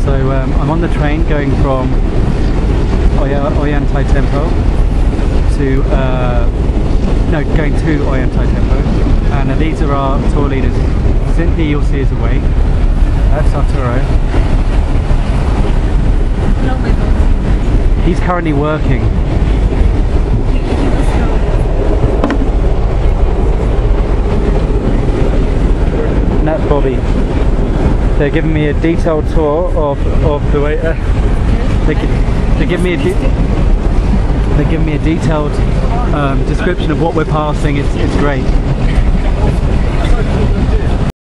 So I'm on the train going from Ollantay Temple to going to Ollantay Temple, and these are our tour leaders. Cynthia, you'll see, is away. That's Arturo. He's currently working. And that's Bobby. They're giving me a detailed tour of the way. They give me a detailed description of what we're passing. It's great.